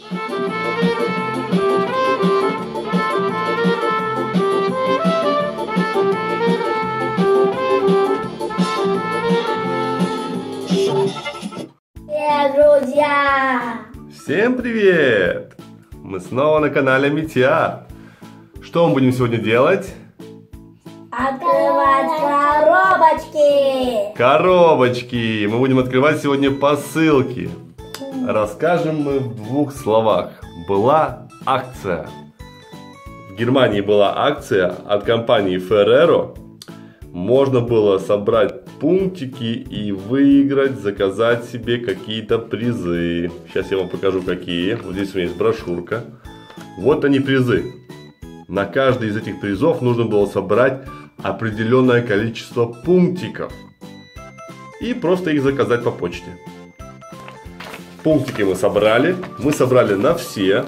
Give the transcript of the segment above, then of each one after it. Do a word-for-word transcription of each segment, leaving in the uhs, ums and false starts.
Привет, друзья! Всем привет! Мы снова на канале Митья. Что мы будем сегодня делать? Открывать коробочки! Коробочки! Мы будем открывать сегодня посылки. Расскажем мы в двух словах. Была акция. В Германии была акция от компании Ferrero. Можно было собрать пунктики и выиграть, заказать себе какие-то призы. Сейчас я вам покажу какие. Вот здесь у меня есть брошюрка. Вот они призы. На каждый из этих призов нужно было собрать определенное количество пунктиков. И просто их заказать по почте. Пунктики мы собрали. Мы собрали на все.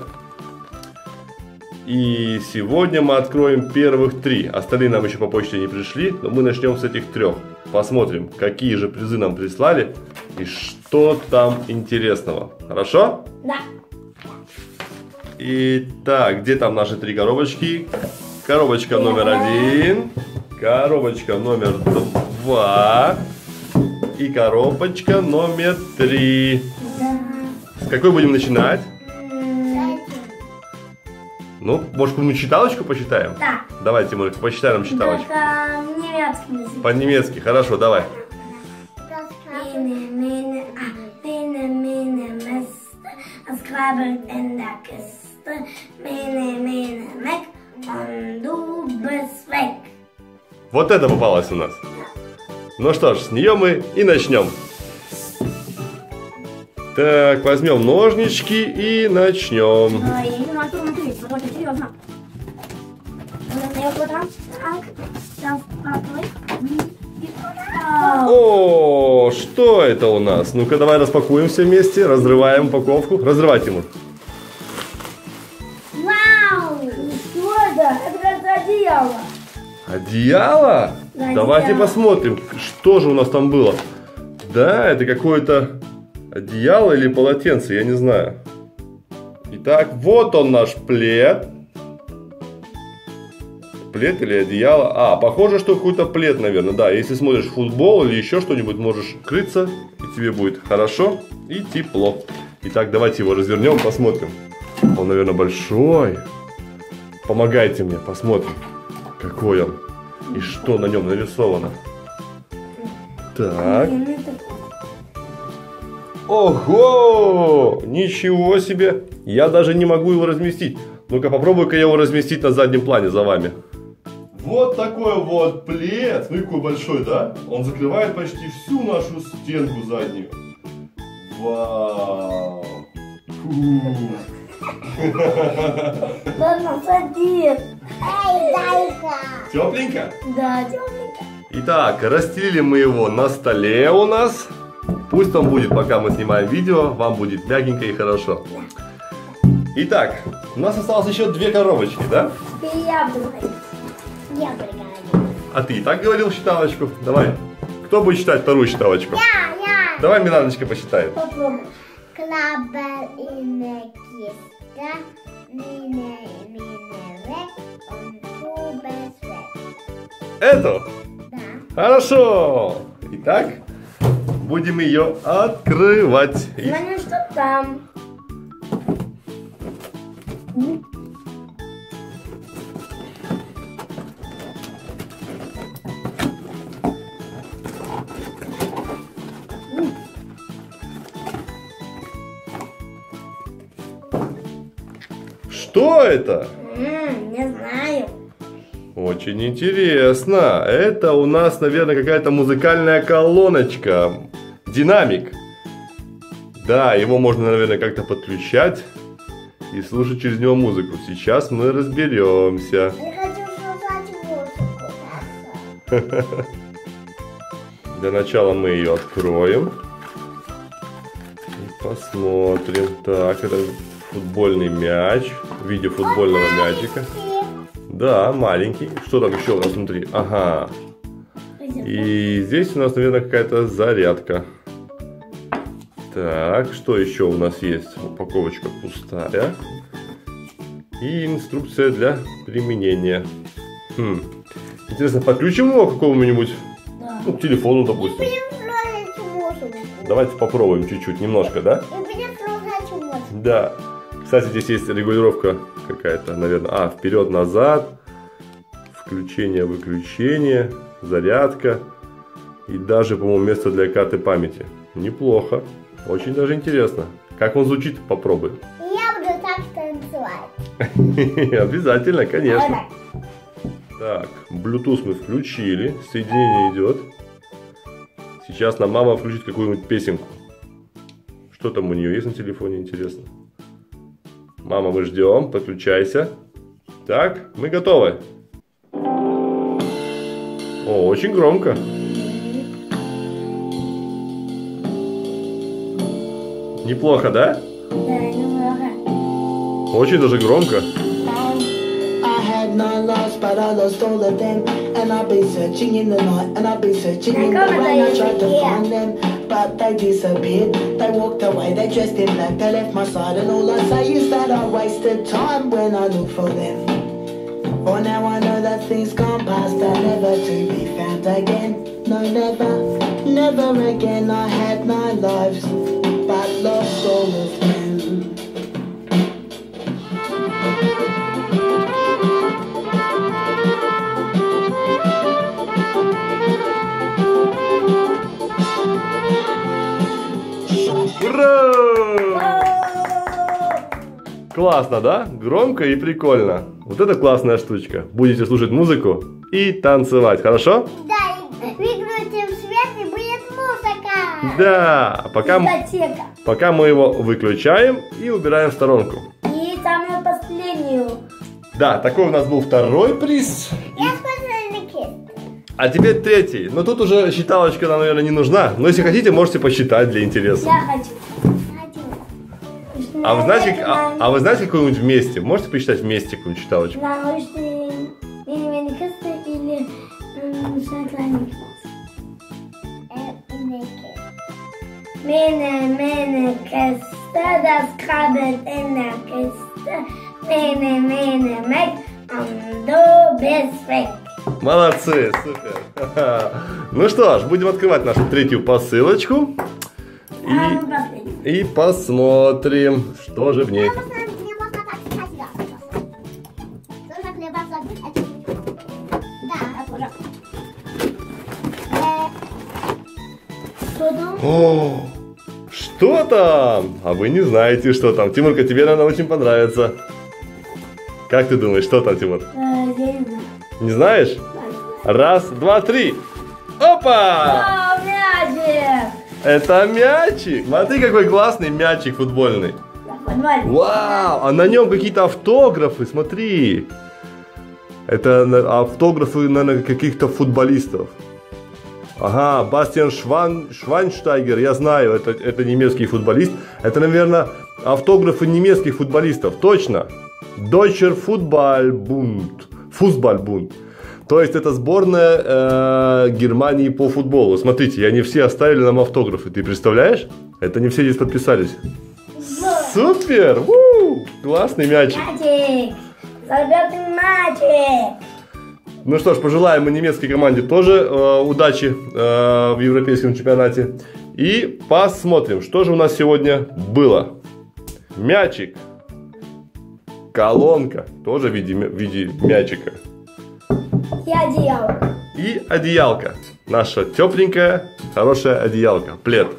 И сегодня мы откроем первых три. Остальные нам еще по почте не пришли, но мы начнем с этих трех. Посмотрим, какие же призы нам прислали и что там интересного. Хорошо? Да. Итак, где там наши три коробочки? Коробочка номер один, коробочка номер два и коробочка номер три. Да. С какой будем начинать? Ну, может, мы читалочку почитаем? Да. Давай, Тимур, почитай нам читалочку. Это немецкий. По-немецки, хорошо, давай. Вот это попалось у нас. Ну что ж, с нее мы и начнем. Так, возьмем ножнички и начнем. О, что это у нас? Ну-ка, давай распакуем все вместе, разрываем упаковку. Разрывай, Тимур. Вау! Что это? Это как одеяло. Одеяло? Да, Давайте одеяло. посмотрим, что же у нас там было. Да, это какое-то одеяло или полотенце, я не знаю. Итак, вот он наш плед. Плед или одеяло? А, похоже, что какой-то плед, наверное. Да, если смотришь футбол или еще что-нибудь, можешь крыться, и тебе будет хорошо и тепло. Итак, давайте его развернем, посмотрим. Он, наверное, большой. Помогайте мне, посмотрим, какой он и что на нем нарисовано. Так. Ого! Ничего себе! Я даже не могу его разместить. Ну-ка, попробую-ка я его разместить на заднем плане за вами. Вот такой вот плед. Ну, какой большой, да? Он закрывает почти всю нашу стенку заднюю. Вау! Ладно, садись. Эй, дай-ка. Тепленько? Да, тепленько. Итак, расстелили мы его на столе у нас. Пусть он будет, пока мы снимаем видео, вам будет мягенько и хорошо. Итак, у нас осталось еще две коробочки, да? И я буду ходить. Я пригодилась. А ты и так говорил считалочку? Давай. Кто будет читать вторую считалочку? Я, я. Давай Миланочка посчитает. Попробуй. Klappar in en kista, mine, mine väck, om Tobes väck. Эту? Да. Хорошо. Итак, будем ее открывать. И- Смотри, что там. Что это? М, не знаю. Очень интересно. Это у нас, наверное, какая-то музыкальная колоночка. Динамик. Да, его можно, наверное, как-то подключать и слушать через него музыку. Сейчас мы разберемся. Я хочу слушать музыку. Для начала мы ее откроем. И посмотрим. Так, это футбольный мяч. В виде футбольного мячика. Да, маленький. Что там еще у нас внутри? Ага. И здесь у нас, наверное, какая-то зарядка. Так, что еще у нас есть? Упаковочка пустая. И инструкция для применения. Хм. Интересно, подключим его к какому-нибудь, Да. ну, к телефону, допустим. Давайте попробуем чуть-чуть, немножко, да? Да. Кстати, здесь есть регулировка какая-то, наверное. А, вперед-назад. Включение, выключение, зарядка. И даже, по-моему, место для карты памяти. Неплохо. Очень даже интересно. Как он звучит, попробуем. Я буду так танцевать. Обязательно, конечно. Вот Так, Bluetooth мы включили. Соединение идет. Сейчас нам мама включит какую-нибудь песенку. Что там у нее есть на телефоне, интересно? Мама, мы ждем. Подключайся. Так, мы готовы. О, очень громко. Неплохо, да? Да, немного. Очень даже громко. I had nine lives, but I lost all of them. And I've been searching in the night, and I've been searching in the rain. I tried to find them, but they disappeared. They walked away, they dressed in black, they left my side. And all I say is that I wasted time when I look for them. For now I know that things gone past are never to be found again. No, never, never again. I had nine lives, but lost all of them. Ура! Классно, да? Громко и прикольно. Вот это классная штучка. Будете слушать музыку и танцевать, хорошо? Да, и выключим свет, и будет музыка. Да, пока, Дискотека. пока мы его выключаем и убираем в сторонку. И самую последнюю. Да, такой у нас был второй приз. Я смотрю на кисть. А теперь третий. Но тут уже считалочка нам, наверное, не нужна. Но если хотите, можете посчитать для интереса. Я хочу. А вы знаете, а, а вы знаете какую-нибудь вместе? Можете посчитать вместе какую-нибудь считалочку? Научные мини-мини кисты или шоколадный Mene, Kiste, das krabbelt in der Kiste. Mene, mene, meg, und du bist weg. Молодцы, супер. Ну что ж, будем открывать нашу третью посылочку. А ну последний. И, и посмотрим, что же в ней. Мне можно так сказать, да, пожалуйста. Нужно хлеба забыть, а чуть-чуть. Да, пожалуйста. Что там? О, что там? А вы не знаете, что там. Тимурка, тебе, наверное, очень понравится. Как ты думаешь, что там, Тимур? Э, я не знаю. Не знаешь? Раз, два, три. Опа! О, мячик! Это мячик. Смотри, какой классный мячик футбольный. Футбольный. Вау! А на нем какие-то автографы, смотри. Это на- автографы, наверное, каких-то футболистов. Ага, Бастиан Шван, Швайнштайгер, я знаю, это, это немецкий футболист. Это, наверное, автографы немецких футболистов, точно. Deutscher Fußballbund. Fußballbund. То есть это сборная э, Германии по футболу. Смотрите, и они все оставили нам автографы. Ты представляешь? Это не все здесь подписались. Супер! У-у-у! Классный мячик. Мячик! Забертый мячик! Ну что ж, пожелаем мы немецкой команде тоже э, удачи э, в европейском чемпионате. И посмотрим, что же у нас сегодня было. Мячик. Колонка. Тоже в виде, в виде мячика. И одеяло. И одеялка. Наша тепленькая, хорошая одеялка. Плед.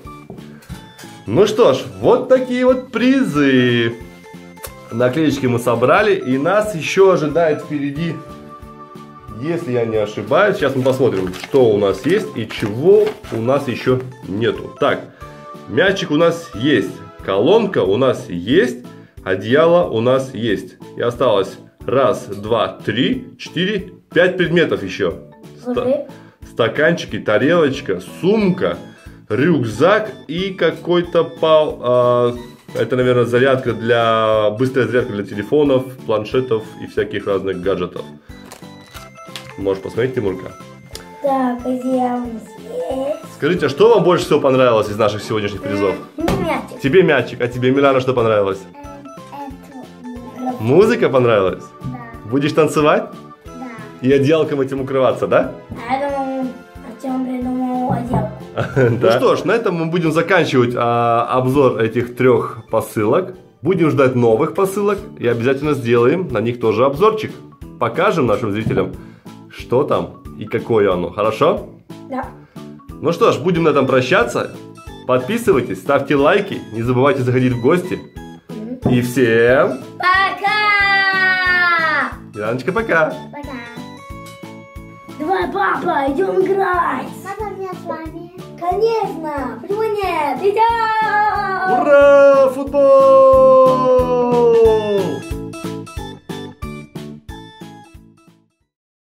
Ну что ж, вот такие вот призы. Наклеечки мы собрали. И нас еще ожидает впереди, если я не ошибаюсь. Сейчас мы посмотрим, что у нас есть и чего у нас еще нету. Так, мячик у нас есть. Колонка у нас есть. Одеяло у нас есть. И осталось раз, два, три, четыре, пять предметов еще. Слушай. Стаканчики, тарелочка, сумка, рюкзак и какой-то пал... а, это, наверное, зарядка для... Быстрая зарядка для телефонов, планшетов и всяких разных гаджетов. Можешь посмотреть, Тимурка. Так, где у нас есть? Скажите, а что вам больше всего понравилось из наших сегодняшних призов? Мне мячик. Тебе мячик, а тебе, Милана, что понравилось? Это. Музыка понравилась? Да. Будешь танцевать? Да. И одеялком этим укрываться, да? А я думал, Артем придумал одел. Ну что ж, на этом мы будем заканчивать а, обзор этих трех посылок. Будем ждать новых посылок и обязательно сделаем на них тоже обзорчик. Покажем нашим зрителям, что там и какое оно. Хорошо? Да. Ну что ж, будем на этом прощаться. Подписывайтесь, ставьте лайки, не забывайте заходить в гости. И всем Пока! Миланочка, пока! Пока. Давай, папа, идем играть. Можно мне с вами? Конечно. Почему нет? Идем! Ура! Футбол!